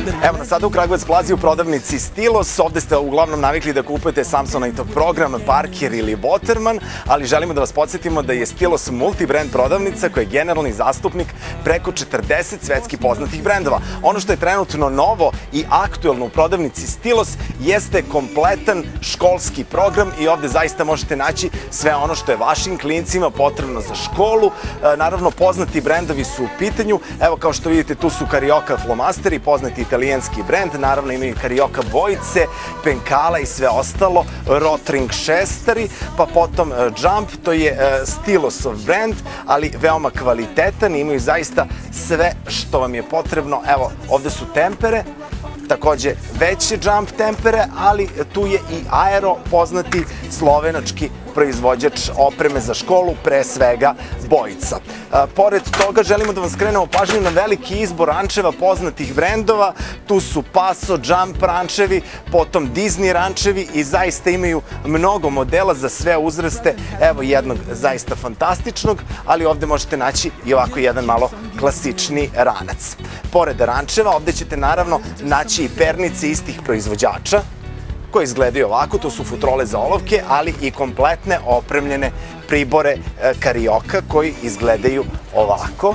Evo nas sada u Kragujevac plazi u prodavnici Stilos. Ovde ste uglavnom navikli da kupujete Samsoniteov program, Parker ili Waterman, ali želimo da vas podsjetimo da je Stilos multibrand prodavnica koja je generalni zastupnik preko 40 svetski poznatih brendova. Ono što je trenutno novo i aktuelno u prodavnici Stilos jeste kompletan školski program i ovde zaista možete naći sve ono što je vašim klincima potrebno za školu. Naravno, poznati brendovi su u pitanju. Evo, kao što vidite, tu su Carioca flomasteri, poznati italijanski brend. Naravno, imaju Carioca bojice, penkala i sve ostalo. Rotring šestari, pa potom Jump, to je Stilosov brend, ali veoma kvalitetan. Imaju zaista sve što vam je potrebno. Evo, ovde su tempere, takođe veće Jump tempere, ali tu je i Aero, poznati slovenački proizvođač opreme za školu, pre svega bojica. Pored toga, želimo da vam skrenemo pažnju na veliki izbor rančeva poznatih brendova. Tu su Paso, Jump rančevi, potom Disney rančevi i zaista imaju mnogo modela za sve uzraste. Evo jednog zaista fantastičnog, ali ovde možete naći i ovako jedan malo klasični ranac. Pored rančeva, ovde ćete naravno naći i pernice istih proizvođača, koje izgledaju ovako. To su futrole za olovke, ali i kompletne opremljene pribore Carioca koji izgledaju ovako.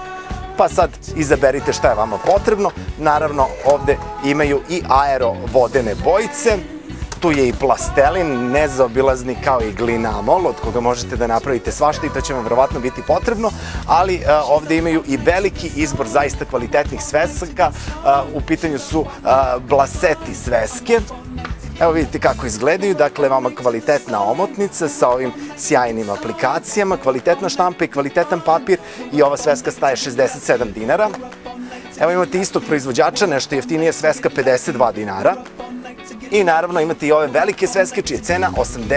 Pa sad izaberite šta je vama potrebno. Naravno, ovde imaju i Aero vodene bojice. Tu je i plastelin, nezaobilazni kao i glinamol, od koga možete da napravite svašta i to će vam verovatno biti potrebno, ali ovde imaju i veliki izbor zaista kvalitetnih svesaka. U pitanju su blaseti sveske. Evo vidite kako izgledaju, dakle vama kvalitetna omotnica sa ovim sjajnim aplikacijama, kvalitetna štampa i kvalitetan papir i ova sveska staje 67 dinara. Evo imate istog proizvođača, nešto jeftinije sveska 52 dinara. I naravno imate i ove velike sveske čija je cena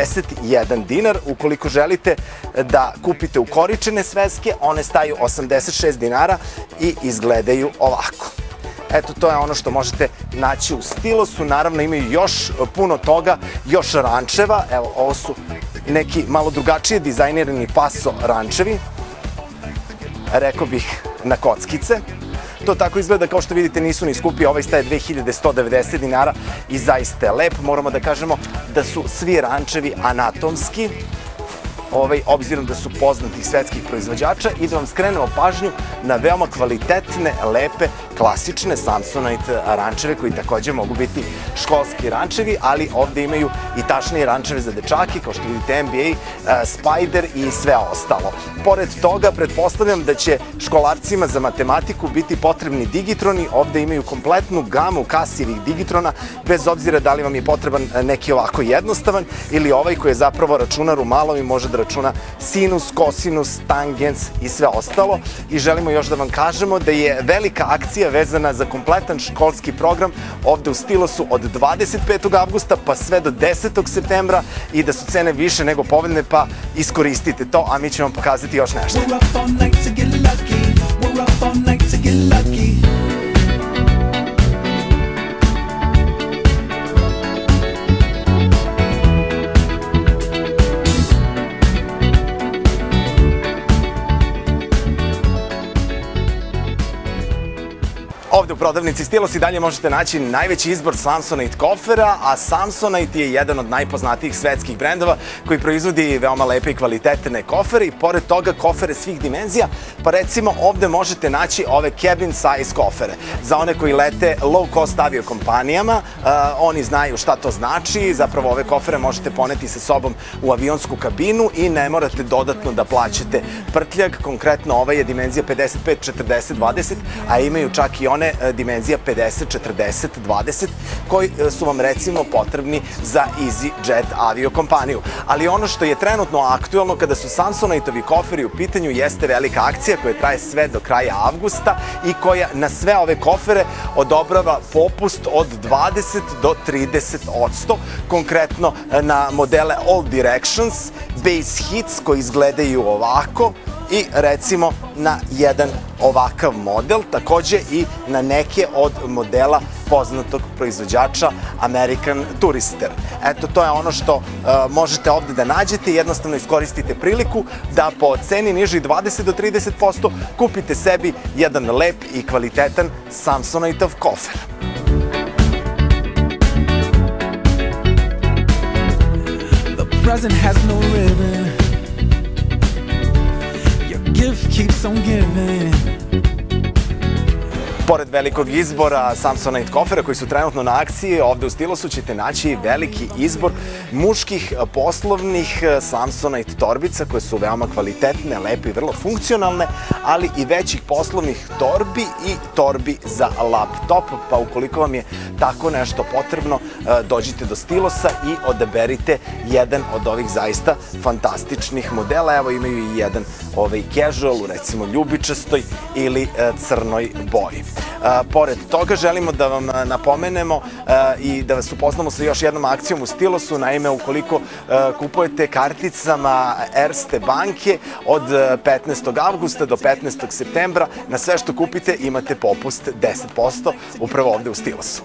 81 dinar. Ukoliko želite da kupite ukoričene sveske, one staju 86 dinara i izgledaju ovako. Eto, to je ono što možete naći u Stilosu. Naravno, imaju još puno toga, još rančeva. Evo, ovo su neki malo drugačije dizajnirani Paso rančevi. Rekao bih na kockice. To tako izgleda, kao što vidite, nisu ni skupi. Ovaj staje 2190 dinara i zaista je lep. Moramo da kažemo da su svi rančevi anatomski, obzirom da su poznati svetskih proizvođača, i da vam skrenemo pažnju na veoma kvalitetne, lepe, klasične Samsonite rančeve koji takođe mogu biti školski rančevi, ali ovde imaju i tašnije rančeve za dečake, kao što vidite NBA, Spider i sve ostalo. Pored toga, pretpostavljam da će školarcima za matematiku biti potrebni digitroni. Ovde imaju kompletnu gamu kasijevih digitrona, bez obzira da li vam je potreban neki ovako jednostavan ili ovaj koji je zapravo računar u malom i može da računa sinus, kosinus, tangens i sve ostalo. I želimo još da vam kažemo da je velika akcija vezana za kompletan školski program ovde u Stilosu od 25. avgusta pa sve do 10. septembra i da su cene više nego povoljne, pa iskoristite to, a mi ćemo vam pokazati još nešto. Ovde u prodavnici Stilos i dalje možete naći najveći izbor Samsonite kofera, a Samsonite je jedan od najpoznatijih svetskih brendova koji proizvodi veoma lepe i kvalitetne kofere i pored toga kofere svih dimenzija, pa recimo ovde možete naći ove cabin size kofere. Za one koji lete low cost aviokompanijama, oni znaju šta to znači. Zapravo ove kofere možete poneti sa sobom u avionsku kabinu i ne morate dodatno da plaćate prtljag. Konkretno ova je dimenzija 55, 40, 20, a imaju čak i one dimenzija 50, 40, 20 koji su vam recimo potrebni za EasyJet aviokompaniju. Ali ono što je trenutno aktuelno kada su Samsoniteovi koferi u pitanju jeste velika akcija koja traje sve do kraja avgusta i koja na sve ove kofere odobrava popust od 20 do 30%. Konkretno na modele All Directions, Base Hits koji izgledaju ovako i recimo na jedan ovakav model, takođe i na neke od modela poznatog proizvođača American Tourister. Eto, to je ono što možete ovde da nađete, jednostavno iskoristite priliku da po ceni niži 20 do 30% kupite sebi jedan lep i kvalitetan Samsoniteov kofer. Present has no ribbon. Your gift keeps on giving. Pored velikog izbora Samsonite kofera koji su trenutno na akciji, ovde u Stilosu ćete naći veliki izbor muških poslovnih Samsonite torbica koje su veoma kvalitetne, lepe i vrlo funkcionalne, ali i većih poslovnih torbi i torbi za laptop, pa ukoliko vam je tako nešto potrebno, dođite do Stilosa i odaberite jedan od ovih zaista fantastičnih modela. Evo, imaju i jedan casual, recimo ljubičastoj ili crnoj boji. Pored toga, želimo da vam napomenemo i da vas upoznamo sa još jednom akcijom u Stilosu. Naime, ukoliko kupujete karticama Erste banke od 15. avgusta do 15. septembra, na sve što kupite imate popust 10% upravo ovde u Stilosu.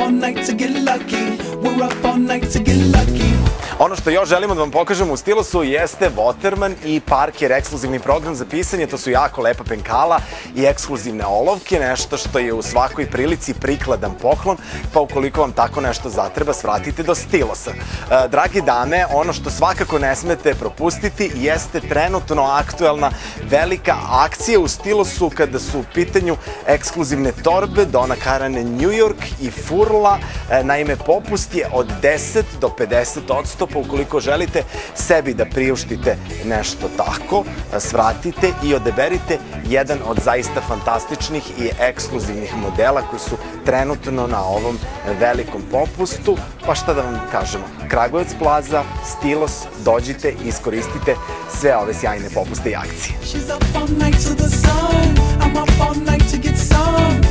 Ono što još želimo da vam pokažemo u Stilosu jeste Waterman i Parker ekskluzivni program za pisanje. To su jako lepa penkala i ekskluzivne olovke, nešto što je u svakoj prilici prikladan poklon, pa ukoliko vam tako nešto zatreba, svratite do Stilosa. Dragi dame, ono što svakako ne smete propustiti jeste trenutno aktuelna velika akcija u Stilosu kada su u pitanju ekskluzivne torbe Donna Karan New York i Furla. Naime, popust je od 10 do 50%, pa ukoliko želite sebi da priuštite nešto tako, svratite i odaberite jedan od zaista fantastičnih i ekskluzivnih modela koji su trenutno na ovom velikom popustu. Pa šta da vam kažemo, Kragujevac Plaza, Stilos, dođite i iskoristite sve ove sjajne popuste i akcije.